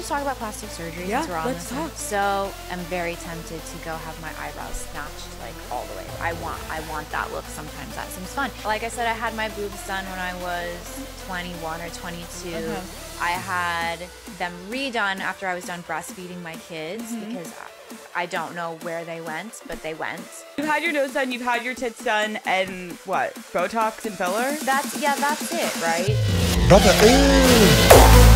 talk about plastic surgery? Yeah, since we're on let's this one? talk. So I'm very tempted to go have my eyebrows snatched like all the way. I want that look sometimes. That seems fun. Like I said, I had my boobs done when I was 21 or 22. I had them redone after I was done breastfeeding my kids because I don't know where they went, but they went. You've had your nose done, you've had your tits done, and what? Botox and filler? That's it, right? Brother, ooh.